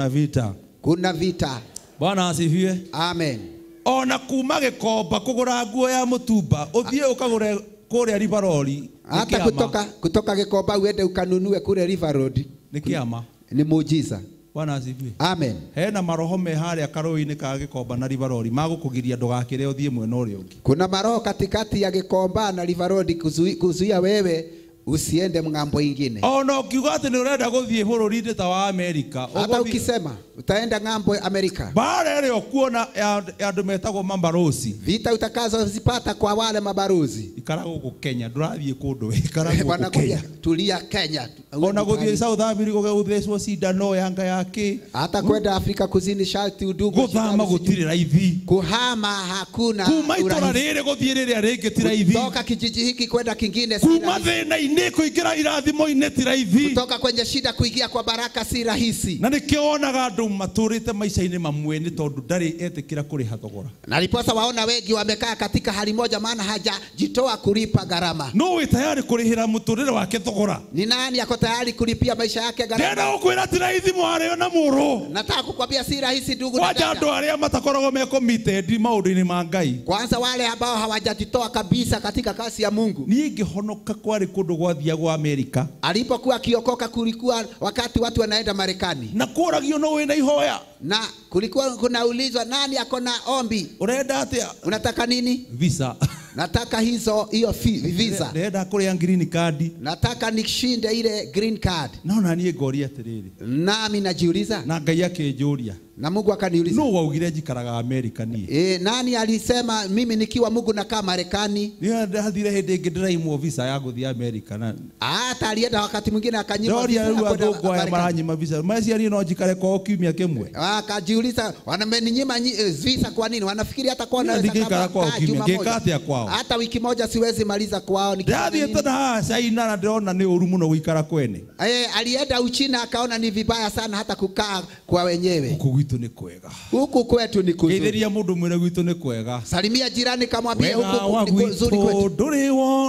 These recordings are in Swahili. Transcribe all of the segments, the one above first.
Kuna vita. Kuna vita. Bwana asifiwe. Amen. Ona kuma gikomba kugura nguo ya mutumba uthie ukagure kure River Road. Hata kutoka gikomba uende ukanunue kule River Road. Ni kiama. Ni muujiza. Bwana asifiwe. Amen. Hena maroho me haria karoi-ini ka gikomba na River Road magukugiria ndugakire uthie mwena uria ungi. Kuna maroho katikati ya gikomba na River Road kuzuia wewe usiende ngambo ingine. Ona ukiuga ati ni urenda guthie bururi-ini ta wa America. Hata ukisema utaenda ngambo Amerika. Bara ile okuona andu metagwo mambarosi. Vita utakazozipata kwa wale mabaruzi. Ikara guku Kenya ndurathie kundu ikara guku Kenya. Tulia Kenya. Ona guthie South Africa guthecwo cindano yanga yake. Hata kwenda Afrika Kusini sharti udugu. Guthama gutire raithi. Kuhama hakuna. Kuma itora riri guthie riria ringi ti raithi. Kutoka kijiji hiki kwenda kingine si rahisi. Kuma thina-ini kuingira irathimo-ini ti raithi. Kutoka kwenye shida kuingia kwa baraka si rahisi. Na nikionaga andu maturite maisha-ini mamwe ni tondu ndari etikira kuriha thogora. Na riposa waona wengi wamekaa katika hali moja maana hajajitoa kulipa gharama. No we tayari kurihira muturire wake thogora. Ni nani yako tayari kulipia maisha yake gharama? Ndenda ukwira ti raithi mware na muru. Nataka kukwambia si rahisi ndugu na dada. Wacha andu aria matakoragwo me committed maundu-ini ma Ngai. Kwanza wale ambao hawajajitoa kabisa katika kazi ya Mungu. Ni ngihonoka kwari kundu gwathia gwa Amerika. Alipokuwa akiokoka kulikuwa wakati watu wanaenda Marekani. Na kuragio no we na ihoya. Na kulikuwa kunaulizwa nani akona ombi? Urenda atia? Unataka nini? Visa. Nataka hizo visa. Urenda kuria green card. Nataka nishinde ile green card. Naona nie ngoria atiriri. Nami najiuliza. Na Ngai akinjuria. Na Mungu akaniuliza. No waugire njikaraga Amerika nie. Nani alisema mimi nikiwa Mungu nakaa Marekani? Ni ndathire hindi ingi ndiraimwo visa ya guthia Amerika na. Hata alienda wakati mwingine akanyima visa. Ndio ya kwa maranyima visa. Maciari no njikare kwa kiumia kimwe. Akajiuliza wanameninyima visa kwa nini? Wanafikiri hata kwa naweza kama kwa kiumia ngekate kwao. Hata wiki moja siwezi maliza kwao nikifanya. Ndio tena China na ndiona ni uru muno guikara kwene. Alienda Uchina akaona ni vibaya sana hata kukaa kwa wenyewe. Gwitu ni kwega. Huku kwetu ni kuzuri. Getheria mundu mwene gwitu ni kwega. Salimia jirani kamwambia huku ni kuzuri kwetu. Nduri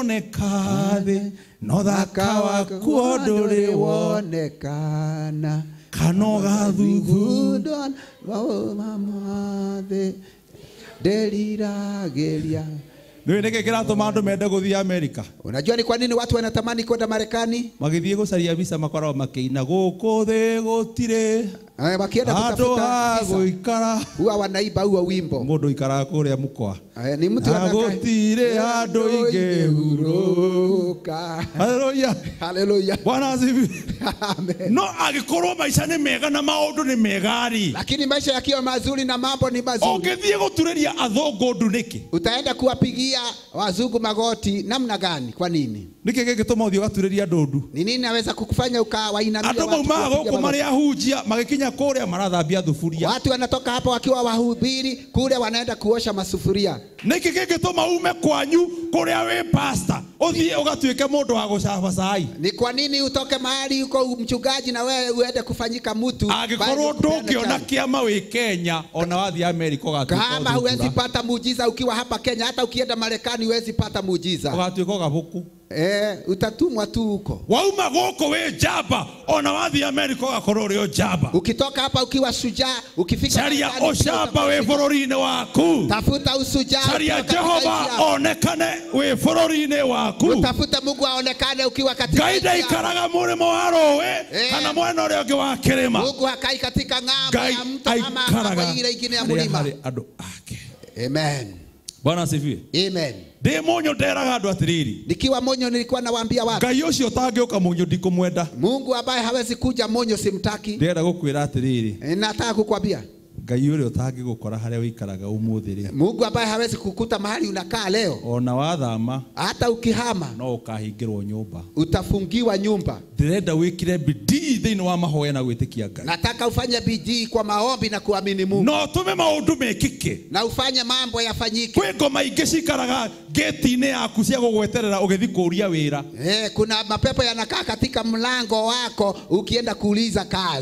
woneka thi no thaka waku nduri wonekana kanoga thuthu mama the delirageria. Ndio neke kiratuma andu mende guthia Amerika. Unajua ni kwa nini watu wanatamani kwenda Marekani? Magithie gucaria visa makorwo makiina guku thi gutire. Wakienda kutafuta guikara. Huwa wanaiba huo wimbo. Mundu ikara kuria mukwa. Ni mtu anakaa. Gutire andu ingehuruka. Haleluya. Haleluya. Bwana asifiwe. Amen. No agikorwo maisha ni mega na maundu ni megari. Lakini maisha yakiwa mazuri na mambo ni mazuri. Ungithie guturiria athungu nduniki. Utaenda kuwapigia wazungu magoti namna gani? Kwa nini? Niki gigituma uthio gaturiria ndundu. Ni nini naweza kukufanya ukawainamia watu? Andu maumaga guku maria hujia magikinya kuria marathambia thufuria. Watu wanatoka hapa wakiwa wahubiri kule wanaenda kuosha masufuria. Niki gigituma ume kwanyu kuria we pastor uthie ugatuike mundu wa gucaba cai. Ni kwa nini utoke mahali uko mchungaji na wewe uende kufanyika mtu? Agikorwo ndungiona kiama wi Kenya ona wathi America ugatuika. Kama huwezi pata muujiza ukiwa hapa Kenya, hata ukienda Marekani huwezi pata muujiza. Ugatuika gabuku. Utatumwa tu huko. Wauma goko we jaba ona wathi America ugakorwo rio jaba. Ukitoka hapa ukiwa shujaa, ukifika Sharia oshaba we bururi-ini waku. Tafuta usujaa. Sharia Jehova onekane we bururi-ini waku. Utafuta Mungu aonekane ukiwa katika. Gaida ikaraga murimo wa rowe kana mwena uria ungi wa kirima. Mungu hakai katika ng'ambo ya mto ama ile ingine ya mlima. Andu ake. Amen. Bwana asifiwe. Amen. De monyo nderaga andu atiriri. Nikiwa monyo nilikuwa nawaambia watu. Ngai ucio utangioka monyo ndikumwenda. Mungu ambaye hawezi kuja monyo simtaki. Ndera gukwira atiriri. Nataka kukwambia. Ngai uria utangigukora haria wikaraga umuthi ri. Mungu ambaye hawezi kukuta mahali unakaa leo. Ona wathama. Hata ukihama. No ukahingirwo nyumba. Utafungiwa nyumba. Ndirenda wikire bidii thiini wa mahoya na gwitikia Ngai. Nataka ufanye bidii kwa maombi na kuamini Mungu. No tume maundu mekike. Na ufanye mambo yafanyike. Kwe ngoma ingi cikaraga gate-ini yaku cia gugweterera ugithi kuria wira. Kuna mapepo yanakaa katika mlango wako ukienda kuuliza kazi.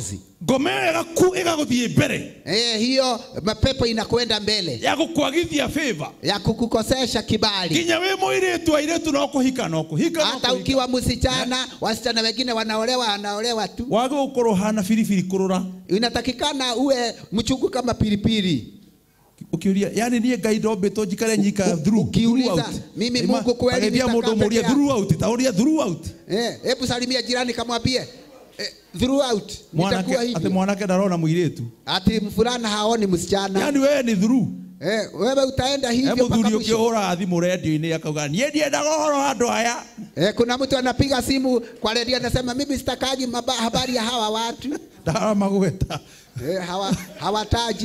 ngomera ku igaguthie mbere hiyo mapepo inakwenda mbele ya gukwagithia favor ya kukukosesha kibali. Kinya we muiretu airetu no kuhika Hata ukiwa msichana, wasichana wengine wanaolewa tu. Wage ukoro hana firifiri kurura. Inatakikana uwe mchungu kama pilipili. Ukiulia yani niye gaido beto jikare nyika ukiuliza mimi Mungu kweli nitakaa throughout tauria throughout. Hebu salimia jirani kamwambie throughout nitakuwa hivi. Ati mwanake ndarona muiretu. Ati mfulana haoni msichana. Yani wewe ni through. Wewe utaenda hivyo mpaka mwisho. Hebu ukihora thimu radio-ini akauga nie ndienda gohoro andu aya. Kuna mtu anapiga simu kwa radio anasema mimi sitakaji habari ya hawa watu. Ndara magweta. Hawataji.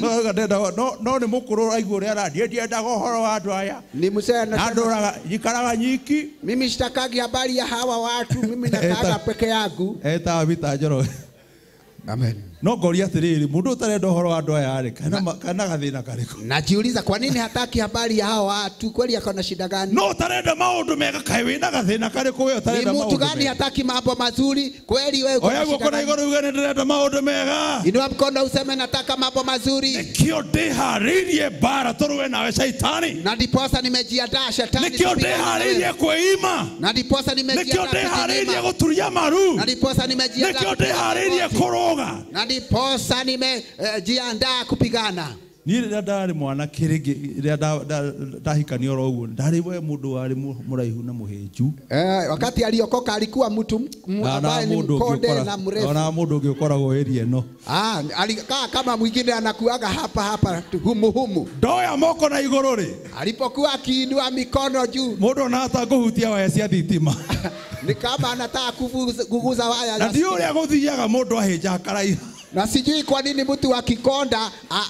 No ni mukuru aigwo ria radio ndienda gohoro andu aya. Ni msee anasema anduraga jikaraga nyiki. Mimi sitakagi habari ya hawa watu, mimi nakaga peke yangu. Eta vita njoro. Amen. No ngoria atiriri mundu utarenda horo andu aya ari kana gathina kariko. Najiuliza kwa nini hataki habari ya hao watu? Kweli akona shida gani? No utarenda maundu mega kai wina gathina kariko wewe utarenda maundu. Ni mtu gani hataki mambo mazuri? Kweli wewe uko na shida. Oya igoro ugene ndirenda maundu mega. Inua mkono useme nataka mambo mazuri. Nikio ndiharirie bara toruwe nawe shaitani. Na ndiposa nimejiandaa shetani. Nikio ndiharirie kuima. Na ndiposa nimejiandaa. Nikio ndiharirie guturia maru. Na ndiposa nimejiandaa. Nikio ndiharirie kuroga. Na ndiposa nimejiandaa kupigana. Ni ndari mwana kirigi ndahikani oro uguo ndari we mundu wari muraihu na muhenju. Wakati aliokoka alikuwa mtu ambaye ni mkonde na mrefu. Ona mundu ngiukoragwo eri eno. Alikaa kama mwingine anakuaga hapa humu. Ndoya moko na iguru ri. Alipokuwa akiinua mikono juu. Mundu anataka kuhutia waya cia thitima. Ni kama anataka kuguza waya. Na ndio uria guthiaga mundu ahinja karaiha. Na sijui kwa nini mtu akikonda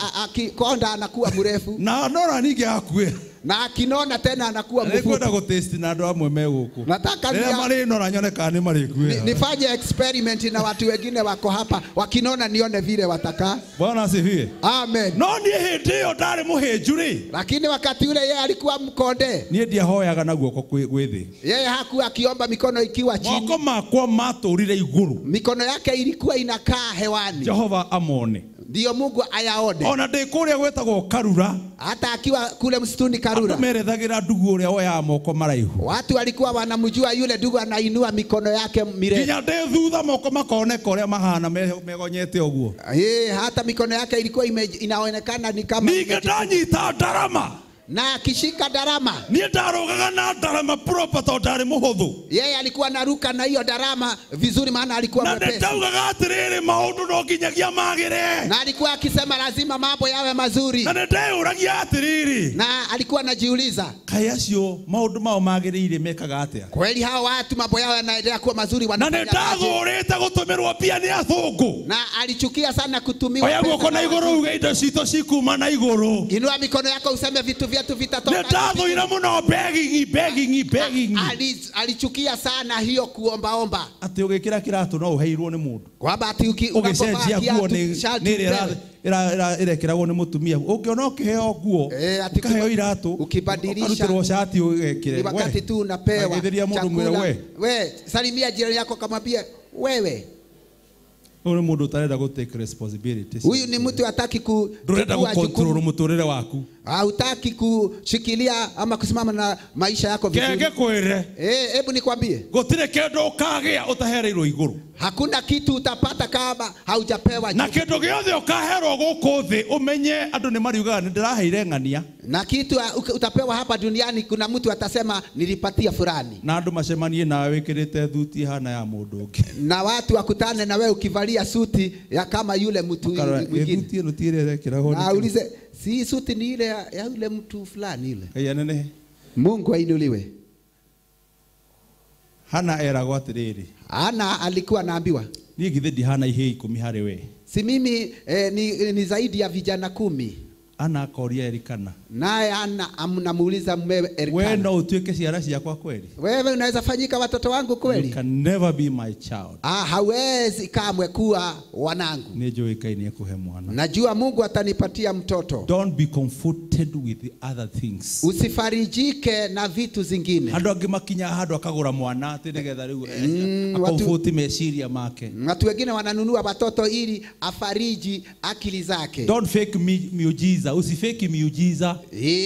anakuwa mrefu. Na nora ninge akue. Na akinona tena anakuwa mfupi. Nikwenda go test na ndo amwe meguku. Nataka nora nyoneka ni marikue. Nifanye experiment na watu wengine wako hapa wakinona nione vile wataka. Bwana asifiwe. Amen. No ni hindio ndari muhinjuri. Lakini wakati ule yeye alikuwa mkonde. Nie ndia hoyaga na guoko gwithi. Yeye hakuwa akiomba mikono ikiwa chini. Moko makwa maturire iguru. Mikono yake ilikuwa inakaa hewani. Jehova amone. Ndio Mungu ayaone. Ona ndikuria gwetagwo Karura. Hata akiwa kule msituni Karura. Merethagĩra ndugu uria oya moko maraihu. Watu walikuwa wanamjua yule ndugu anainua mikono yake mirefu. Kinya ndi thutha moko makoneka uria mahana megonyete uguo. Hata mikono yake ilikuwa inaonekana ni kama ningedanyita ndarama. Na akishika darama. Nie ndarogaga na darama proper to ndari muhuthu. Yeye alikuwa naruka na hiyo darama vizuri maana alikuwa mwepesi. Na ndaugaga atiriri maundu no nginyagia magire. Na alikuwa akisema lazima mambo yawe mazuri. Na ndiragia atiriri. Na alikuwa anajiuliza kai acio maundu mao magirire mekaga atia. Kweli hao watu mambo yao yanaendelea kuwa mazuri wanafanya. Na ndathurite gutumirwo pia ni athungu. Na alichukia sana kutumiwa pesa. Oya guoko na iguru uge indo cito cikuma na iguru. Inua mikono yako useme vitu vyetu vitatoka. Ndathuira muno begging. Alichukia sana hiyo kuombaomba. Ati ugikira kiratu no uheirwo ni mundu. Kwamba ati ugicenjia nguo ni irekiragwo ni mutumia. Ungiona ukiheo nguo ukaheo iratu ukibadilisha ukarutirwo shati ugekire. Wakati tu unapewa chakula. We salimia jirani yako kamwambie wewe. Huyu mundu utarenda go take responsibilities. Huyu ni mtu hataki kuchukua control muturire waku. Hutaki kushikilia ama kusimama na maisha yako vizuri. Kenge kwere. Hebu nikwambie. Gotire kendo kagia utahereirwo iguru. Hakuna kitu utapata kama haujapewa juu. Na kendo giothe ukaherwo guku thi umenye andu ni mariugaga ni ndiraheire ngania. Na kitu utapewa hapa duniani kuna mtu atasema nilipatia fulani. Na andu macemanie nawe wikirite thuti hana ya mundu ungi. Na watu wakutane na wewe ukivalia suti ya kama yule mtu mwingine. Thuti ino tire kiragwo. Na ulize si suti ni ile ya yule mtu fulani ile. Kaya nene. Mungu ainuliwe. Hana eragwo atiriri. Hana alikuwa anaambiwa. Ni githedi hana ihe 10 hari we. Si mimi ni zaidi ya vijana 10. Ana akoria Elikana. Naye anamuuliza mumewe Elkana, wewe no utuike ciana ciakwa kweli? Wewe unaweza fanyika watoto wangu kweli? You can never be my child. Hawezi kamwe kuwa wanangu. Nijuikaine kuhe mwana. Najua Mungu atanipatia mtoto. Don't be comforted with the other things. Usifarijike na vitu zingine. Hado agimakinya hado akagura mwana ati nigetha riu akomfuti meciria make. Watu wengine wananunua watoto ili afariji akili zake. Don't fake miujiza. Usifake miujiza.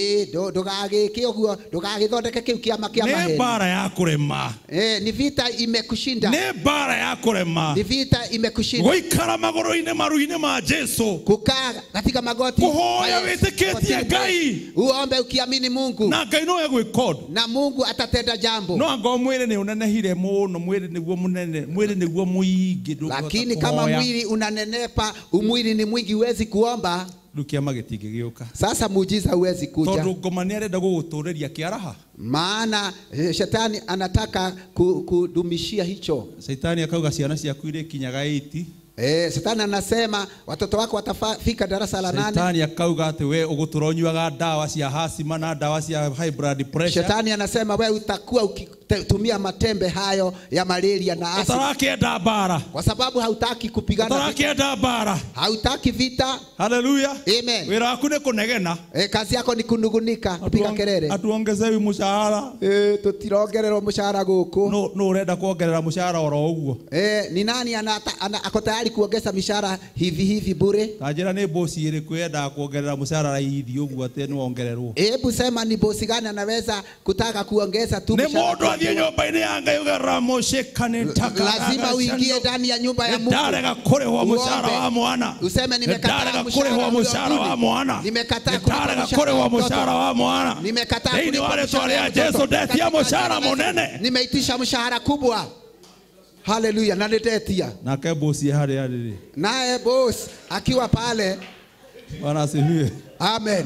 Ndugagike uguo, ndugagithondeke kiu kiama kia maheri. Ni bara ya kurema. Ni vita imekushinda. Ni bara ya kurema. Ni vita imekushinda. Goikara magoro-ine maru-ine ma Jesu. Kukaa katika magoti. Kuhoya witikitie Ngai. Uombe ukiamini Mungu. Na Ngai no egwikoda. Na Mungu atatenda jambo. No anga mwili ni unenehire muno, mwili niguo munene, mwili niguo muingi. Lakini kama mwili unanenepa, umwili ni mwingi, huwezi kuomba. Lukiama gitigigioka. Sasa muujiza huwezi kuja. Tondu ngomani arenda gugutureria kiaraha. Maana shetani anataka kudumishia hicho. Shetani akauga ciana ciaku ire kinyaga 80. Shetani anasema watoto wako watafika darasa la 8. Shetani akauga ati we uguturonywaga dawa cia hasima na dawa cia high blood pressure. Shetani anasema wewe utakuwa ukitumia matembe hayo ya malaria na asidi. Utarakienda bara. Kwa sababu hautaki kupigana. Utarakienda bara. Hautaki vita. Hallelujah. Amen. Wira waku ni kunegena. Kazi yako ni kunugunika, kupiga kelele. Atuongezewi mushahara. Tutirongererwo mushahara guku. No urenda kuongerera mushahara oro uguo. Ni nani ako tayari kuongeza mishahara hivi bure? Tajira ni bosi iri kwenda kuongerera mushahara hivi uguo ate ni ongererwo. Hebu sema ni bosi gani anaweza kutaka kuongeza tu mushahara? Ni mundu athie nyumba-ini ya Ngai ugerera mushikane taka. Lazima uingie ndani ya nyumba ya Mungu. Ndarega kurihwo mushahara wa mwana. Useme nimekataa mushahara wa mwana. Nimekataa kurihwo mushahara wa mwana. Nimekataa ni wale twaria Jesu ndetia mushahara munene. Nimeitisha mshahara kubwa. Hallelujah. Na ndetia. Na ke bosi hari hari. Naye boss akiwa pale. Bwana asifiwe. Amen.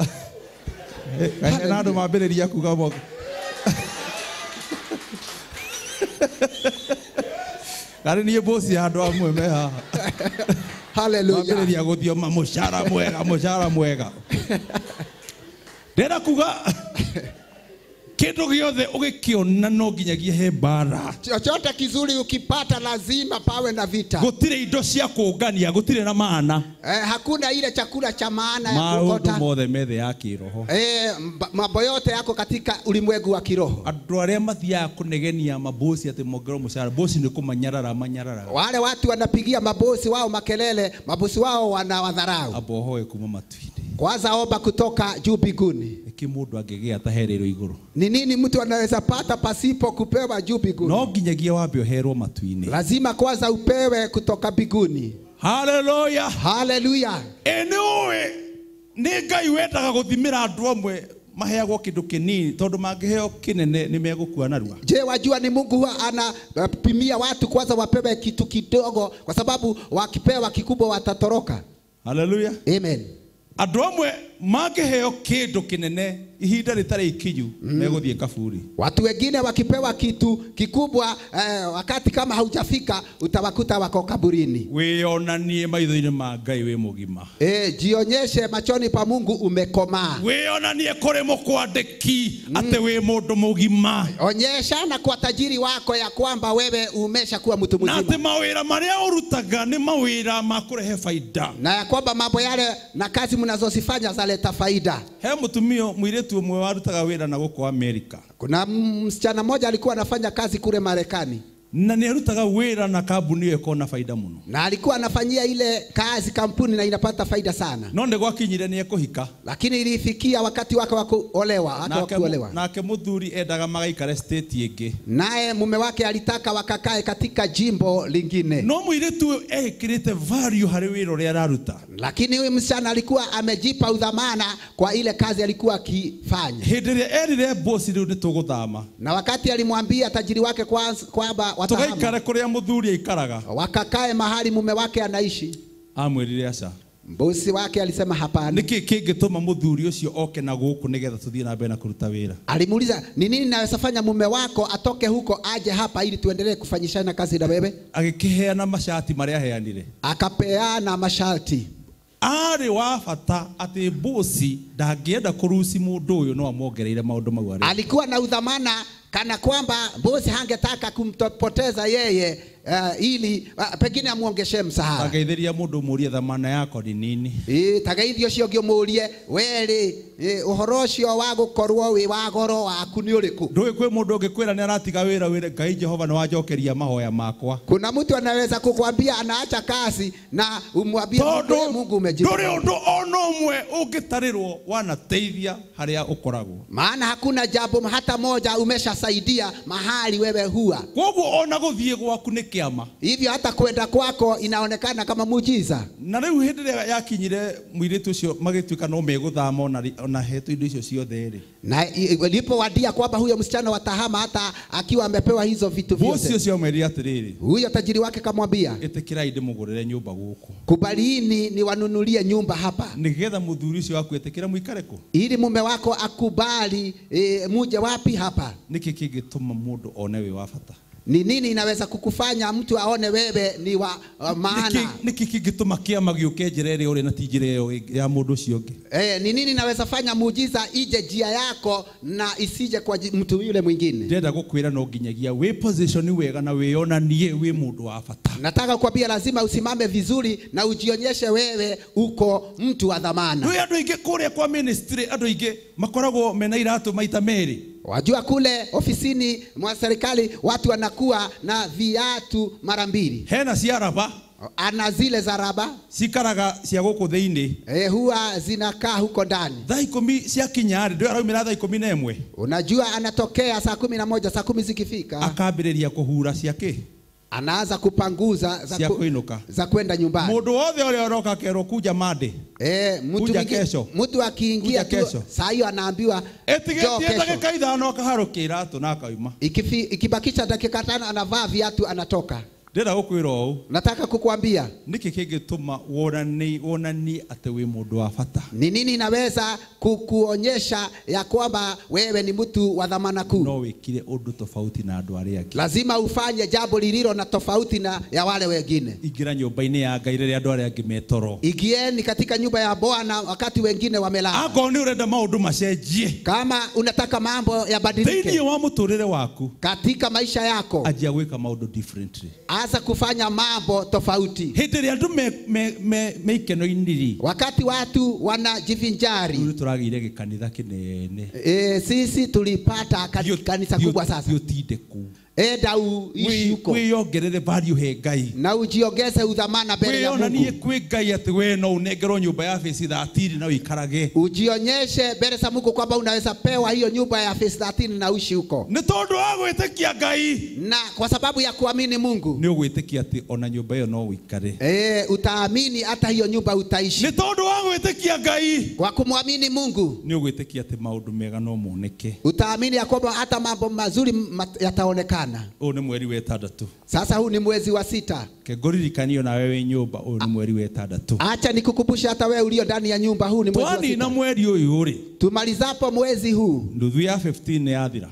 Kana ndo mabeleria kuga Kare ni bosi hando amwe meha. Hallelujah. Mabeleria guthio mushahara mwega. Ndera kuga kitu giothe ugikiona no nginyagia he bara. Chochote kizuri ukipata lazima pawe na vita. Gutire indo cia kuungania, gutire na maana. Hakuna ile chakula cha maana ya kukota. Maundu mothe methe ya kiroho. Mambo yote yako katika ulimwengu wa kiroho. Andu aria mathiaga kunegenia mabosi ati mongerwo mushahara, bosi ni kumanyarara manyarara. Wale watu wanapigia mabosi wao makelele, mabosi wao wanawadharau. Abohoe kuma matuini. Kwanza omba kutoka juu mbinguni. Mundu angegia taherero iguru. Ni nini mtu anaweza pata pasipo kupewa juu mbinguni? No nginyagia wambe oherwo matuini. Lazima kwanza upewe kutoka mbinguni. Hallelujah. Hallelujah. Enewe ni Ngai wendaga guthimira andu amwe maheagwo kindu kinini tondu mangiheo kinene ni megukua narua. Je, wajua ni Mungu huwa anapimia watu kwanza wapewe kitu kidogo kwa sababu wakipewa kikubwa watatoroka. Hallelujah. Amen. Andu amwe mangiheo kindu kinene ihinda ritari ikinyu meguthie kaburi. Watu wengine wakipewa kitu kikubwa wakati kama haujafika utawakuta wako kaburini. Wionanie maitho-ini ma Ngai wi mugima. Jionyeshe machoni pa Mungu umekomaa. Wionanie kuri mukwandiki ate wi mundu mugima. Onyesha na kwa tajiri wako ya kwamba wewe umeshakuwa mtu mzima. Na ate mawira maria urutaga ni mawira ma kurehe faida. Na ya kwamba mambo yale na kazi mnazozifanya zaleta faida. He mutumio mwiretu umwe warutaga wira na guko Amerika. Kuna msichana mmoja alikuwa anafanya kazi kule Marekani. Na ni arutaga wira na kampuni hiyo iko faida muno. Na alikuwa anafanyia ile kazi kampuni na inapata faida sana. No ndego akinyire ni ekuhika. Lakini ilifikia wakati wake wa kuolewa, nake muthuri endaga magaikare state ingi. Naye mume wake alitaka wakakae katika jimbo lingine. No mwiretu ekirite value hari wira ria araruta. Lakini huyu msichana alikuwa amejipa udhamana kwa ile kazi alikuwa akifanya. Hediria erire boss riu nituguthama. Na wakati alimwambia tajiri wake kwamba tugaikare kuria muthuri aikaraga, wakakae mahali mume wake anaishi, amwirire aca. Bosi wake alisema hapana. Niki kingituma muthuri ucio oke na guku nigetha tuthie na mbere na kuruta wira? Alimuuliza ni nini naweza fanya mume wako atoke huko aje hapa ili tuendelee kufanyishana kazi na wewe? Agikiheana mashati maria heanire. Akapeana masharti. ari wa bata ati bosi ndangĩenda kũruci mũndũ ũyũ no amuongereire maũndũ mau arĩ. Alikuwa na udhamana kana kwamba bosi hangetaka kumpoteza yeye ili pengine amuongeshe msahara. Akaithiria mũndũ mũrie dhamana yako ni nini. Tagaithio cio ngĩmũrie weri ũhoro ũcio wa gũkorwo wi wa goro waku nĩ ũrĩkũ? Ndũĩ kwĩ mũndũ ũngĩkwĩra nĩ aratiga wĩra Ngai Jehova nĩ wanjokeria mahoya makwa. Kuna mtu anaweza kukwambia anaacha kazi na umwambie Mungu umejibu. Ndũrĩ ũndũ ona ũmwe ũngĩtarĩrwo wanateithia harĩa ũkoragwo. Maana hakuna jambo hata moja umeshasaidia mahali wewe huwa. Koguo ona gũthiĩ gwaku nĩ kĩama. Hivyo hata kwenda kwako inaonekana kama muujiza. Na rĩu hĩndĩ ĩrĩa yakinyire mũirĩtu ũcio magĩtuĩka no megũthama ona hetwo indo icio ciothe rĩ. Na ilipowadia kwamba huyo msichana watahama hata akiwa amepewa hizo vitu vyote. Bosi ũcio amerĩra atĩrĩrĩ. Huyo tajiri wake kamwambia, ĩtĩkĩrai ndĩmũgũrĩre nyũmba gũkũ. Kubalini niwanunulie nyumba hapa. Nĩgetha mũthuri ũcio waku etĩkĩra mũikare kũ. Ili mume wako akubali muje wapi hapa. Nĩkĩ kĩngĩtũma mũndũ one wĩ wa bata? Ni nini inaweza kukufanya mtu aone wewe ni wa maana? Nĩkĩ kĩngĩtũma kĩama gĩũke njĩra ĩrĩa ũrĩ na ti njĩra ĩyo ya mũndũ ũcio ũngĩ? Ni nini inaweza fanya muujiza ije njia yako na isije kwa mtu yule mwingine? Ndenda gũkwĩra no nginyagia wĩ position wega na wĩonanie wĩ mũndũ wa bata. Nataka kukwambia lazima usimame vizuri na ujionyeshe wewe uko mtu wa dhamana. Ndio andũ aingĩ kũrĩa kwa ministry andũ aingĩ makoragwo mena iratũ maita merĩ. Wajua kule ofisini mwa serikali watu wanakuwa na viatu mara mbili. Hena cia raba. Ana zile za raba. Cikaraga cia gũkũ thĩinĩ. Huwa zinakaa huko ndani. Thaa 10 ciakinya ndio araumĩra thaa 11. Unajua anatokea saa 11, saa 10 zikifika. Akambĩrĩria kũhura ciake. Anaanza kupanguza za kwenda nyumbani. Mũndũ wothe ũrĩa ũroka kero kuja mande. Mtu akiingia saa hiyo anaambiwa etigetie dakika 5 akaharũkia iratũ na akauma. Ikibakisha dakika 5 anavaa viatu anatoka. Ndĩra gũkwĩra ũũ. Nataka kukuambia nĩkĩ kĩngĩtũma wonani atĩ wĩ mũndũ wa bata? Ni nini inaweza kukuonyesha ya kwamba wewe ni mtu wa dhamana kuu? No wĩkire ũndũ tofauti na andũ arĩa angĩ. Lazima ufanye jambo lililo na tofauti na ya wale wengine. Ingira nyũmba-inĩ ya Ngai rĩrĩa andũ arĩa angĩ metoro. Ingieni katika nyumba ya Bwana wakati wengine wamelala. Ako nĩ ũrenda maũndũ macenjie. Kama unataka mambo yabadilike thĩinĩ wa mũtũrĩre waku, katika maisha yako, anjia gwĩka maũndũ differently. Anza kufanya mambo tofauti. Hĩndĩ ĩrĩa andũ meikeno-inĩ, wakati watu wanajivinjari. Tũragĩire gĩkanitha kĩnene. Sisi tulipata kanisa kubwa sasa. Yotinde ku. Enda uishi huko. Wĩongerere value he Ngai. Na ujiongeze udhamana mbele ya Mungu. Wĩonanie kwĩ Ngai atĩ we no unengerwo nyũmba ya face 13 na ũikarage. Ujionyeshe mbele za Mungu kwamba unaweza pewa hiyo nyumba ya face 13 na uishi huko. Nĩ tondũ wa gwĩtĩkia Ngai. Na kwa sababu ya kuamini Mungu. Nĩ ũgwĩtĩkia atĩ ona nyũmba ĩyo no ũikare. Utaamini hata hiyo nyumba utaishi. Nĩ tondũ wa gwĩtĩkia Ngai. Kwa kumwamini Mungu. Nĩ ũgwĩtĩkia atĩ maũndũ mega no moneke. Utaamini ya kwamba hata mambo mazuri yataonekana. Ũyũ nĩ mweri wa 6. Sasa huu ni mwezi wa 6. Kengoririkanio na wewe nyumba, ũyũ nĩ mweri wa 6. Acha nikukumbusha hata wewe ulio ndani ya nyumba, huu ni mwezi wa 6. Twani na mweri ũyũ rĩ. Tumalizapo mwezi huu. Nuthu ya 15 yathira.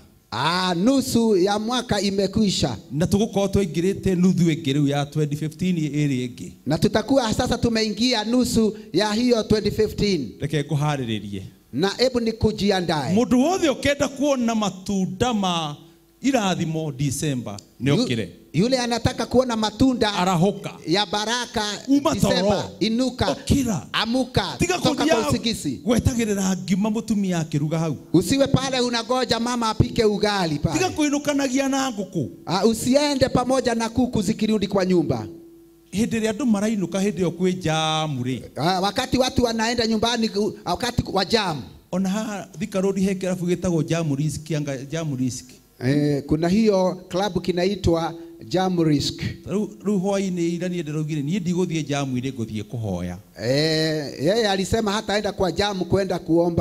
Nusu ya mwaka imekwisha. Na tugukorwo twaingĩrĩte nuthu ĩngĩ rĩu ya 2015 ĩrĩ ĩngĩ. Na tutakuwa sasa tumeingia nusu ya hiyo 2015. Reke ngũharĩrĩrie. Na hebu nikujiandae. Mũndũ wothe ũkenda kuona matunda ma irathimo December neokire. Yule anataka kuona matunda arahoka ya baraka December, inuka, okira, amuka, toka kwa usigisi. Wetagĩrĩra ngima mũtumia akĩruga hau. Usiwe pale unagoja mama apike ugali pale. Tiga kuinukanagia na ngũkũ. Usiende pamoja na kuku zikirudi kwa nyumba. Hĩndĩ ĩrĩa andũ marainuka hĩndĩ ĩyo kwĩ jamu rĩ. Wakati watu wanaenda nyumbani wakati wa jamu. Ona haha Thika Road he kĩrabu gĩtagwo Jamu Risk, Jamu Risk. Kuna hiyo klabu kinaitwa Jamu Risk. Rĩu hwainĩ ira niĩ ndĩraugire niĩ ndigũthiĩ jamu-inĩ ngũthiĩ kũhoya. Yeye alisema hataenda kwa jamu kwenda kuomba.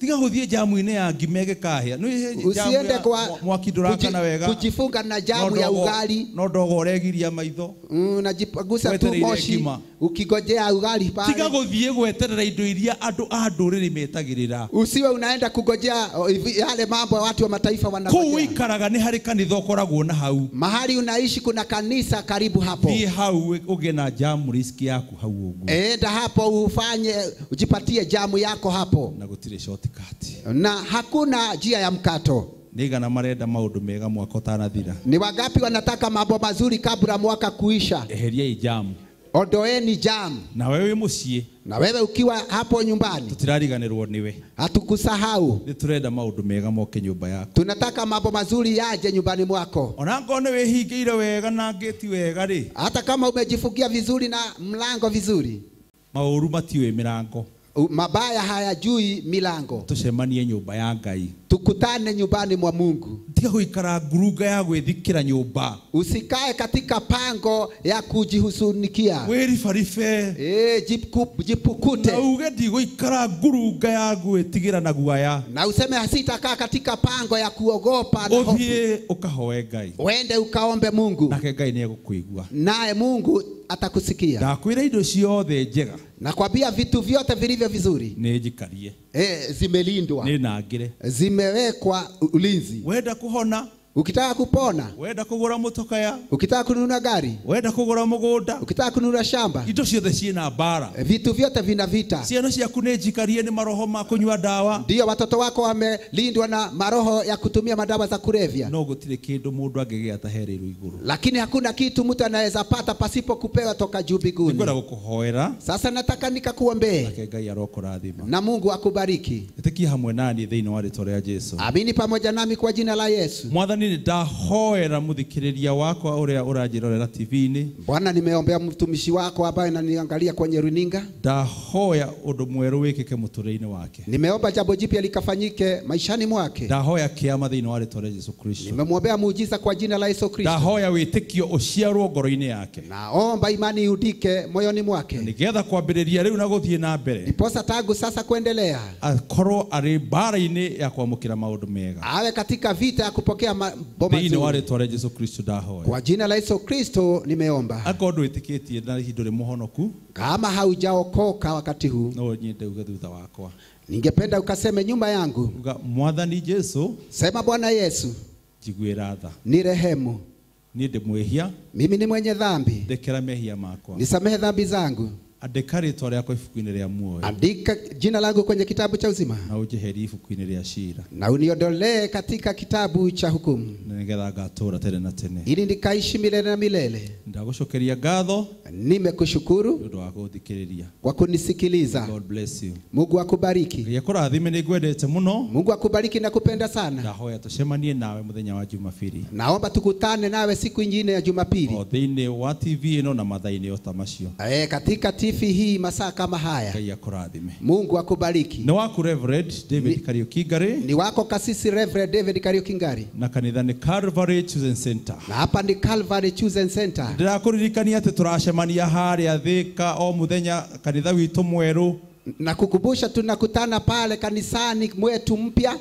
tiga guthie jamu-ine ya ngimege kahia Usiende kwa mwakinduraka na wega kujifunga na jamu ya ugali. No ndogo uregiria maitho. Unajipagusa tu moshi ukigojea ugali pale. Tiga guthie gweterera indo iria andu a nduriri metagirira. Usiwe unaenda kugojea yale mambo ya watu wa mataifa wanagojea. Kuikaraga ni hari kanitha ukoragwo na hau. Mahali unaishi kuna kanisa karibu hapo. Ni hau uge na jamu riski yaku hau ugu. Enda hapo ufanye ujipatie jamu yako hapo. Na gutire shortcut. Na hakuna njia ya mkato. Nigana marenda maundu mega mwaka utanathira. Ni wangapi wanataka mambo mazuri kabla mwaka kuisha? Eheria jamu. Ondoeni jamu. Na wewe mucie. Na wewe ukiwa hapo nyumbani. Tutirariganirwo niwe. Hatukusahau. Ni turenda maundu mega moke nyumba yako. Tunataka mambo mazuri yaje nyumbani mwako. Ona ngone wehingire wega na ngeti wega ri. Hata kama umejifungia vizuri na mlango vizuri. Mauru matiwe milango. Mabaya hayajui milango. Tucemanie nyumba ya Ngai. Tukutane nyumbani mwa Mungu. Tiga guikara ngurunga ya gwithikira nyumba. Usikae katika pango ya kujihusunikia. Werifarife. Jipukute. Na uge ndi guikara ngurunga ya gwitigira na guaya. Na useme hasitakaa katika pango ya kuogopa na hofu. Uthie ukahoe Ngai. Uende ukaombe Mungu. Nake Ngai ni egukuigua. Naye Mungu atakusikia. Ndakwira indo ciothe njega. Nakwambia vitu vyote vilivyo vizuri. Ni njikarie. Zimelindwa. Ni nangire. Zimewekwa ulinzi. Wenda kuhona. Ukitaka kupona, wenda kugura motokaya, ukitaka kununua gari, wenda kugura mugunda, ukitaka kununua shamba, indo ciothe ciina bara. Vitu vyote vina vita. Ciana ciaku ni njikarie ni maroho ma kunywa dawa. Ndio watoto wako wamelindwa na maroho ya kutumia madawa za kulevya. No gutire kindu mundu angegia taherirwo iguru. Lakini hakuna kitu mtu anaweza pata pasipo kupewa toka juu mbinguni. Ngwenda gukuhoera. Sasa nataka nikakuombee. Nake Ngai arokurathima. Na Mungu akubariki. Itikia hamwe nani thiini wa ritwa ria Jesu. Amini pamoja nami kwa jina la Yesu. Mwathani ni ndahoera muthikiriria wako uria urajirorera TV-ini. Bwana, nimeombea mtumishi wako ambaye ananiangalia kwenye runinga. Ndahoya undu mweru wikike muturire-ini wake. Nimeomba jambo jipya likafanyike maishani mwake. Ndahoya kiama thiini wa ritwa ria Yesu Kristo. Nimemwombea muujiza kwa jina la Yesu Kristo. Ndahoya witikio uciarwo ngoro-ini yake. Naomba imani iudike moyoni mwake. Nigetha kwambiriria riu na guthie na mbere. Ndiposa tangu sasa kuendelea akorwo ari bara-ini ya kwamukira maundu mega. Awe katika vita ya kupokea mambo thiini wa ritwa ria Yesu Kristo ndahoya. Kwa jina la Yesu Kristo nimeomba. Akorwo witikitie na hindu ri muhonoku. Kama haujaokoka wakati huu, no nyende uge thutha wakwa. Ningependa ukaseme nyuma yangu. Mwathani Jesu. Sema Bwana Yesu, jigwira tha. Ni rehemu. Ni ndi mwehia. Mimi ni mwenye dhambi. Ndekera mehia makwa. Nisamehe dhambi zangu. Andika ritwa riakwa ibuku-ini ria muoyo. Andika jina langu kwenye kitabu cha uzima. Na ujeherie ibuku-ini ria cira. Na uniondolee katika kitabu cha hukumu. Nigetha ngatura tene na tene. Ili nikaishi milele na milele. Ndagucokeria ngatho. Nimekushukuru nĩ ũndũ wa gũthikĩrĩria. kwa kunisikiliza. God bless you. Mungu akubariki. Ngai akũrathime nĩ ngwendete mũno. Mungu akubariki na kupenda sana. Ndahoya tucemanie nawe mũthenya wa Jumapili. Naomba tukutane nawe siku nyingine ya Jumapili. Thĩinĩ wa TV ĩno na mathaa-inĩ o ta macio. Katika TV hii masaa kama haya. Ngai akũrathime. Mungu akubariki. Nĩ waku Reverend David Kariuki Ngari. Ni wako kasisi Reverend David Kariuki Ngari. Na kanitha nĩ Calvary Chosen Center. Na hapa ni Calvary Chosen Center. Ndĩrakũririkania atĩ tũracemania harĩa Thika o mũthenya kanitha witũ mwerũ. Na kukumbusha tunakutana pale kanisani mwetu mpya.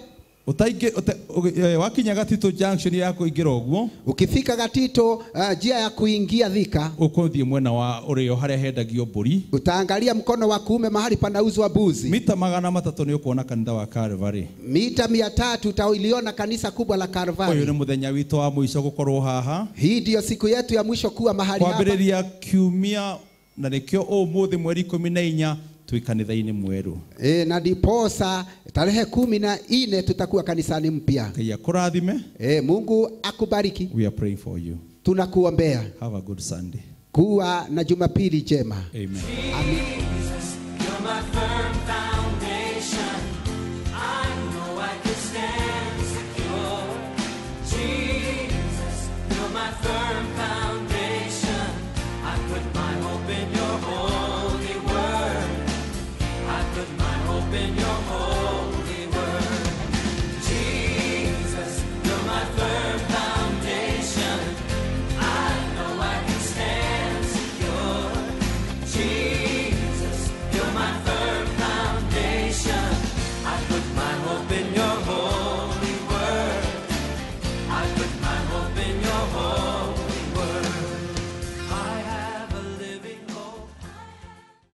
Wakinya Gatito Junction ya kuingira uguo, ukifika Gatito njia ya kuingia Thika, ukuthie mwena wa urio haria hendagio mburi, utaangalia mkono wa kuume mahali panauzwa mbuzi. Mita 300 ni ukuona kanitha wa Calvary. Mita 300 utailiona kanisa kubwa la Calvary. Uyu ni muthenya wito wa mwisho gukorwo haha. Hii ndio siku yetu ya mwisho kuwa mahali hapa. Kwambiriria kiumia na nikio umuthi mweri 14 twi kanitha-ini mweru. Na diposa tarehe 14 tutakuwa kanisani mpya. Ngai akurathime. Mungu akubariki. We are praying for you. Tunakuombea. Have a good Sunday. Kuwa na Jumapili njema. Amen. Amen. Firm foundation, I put my hope in you.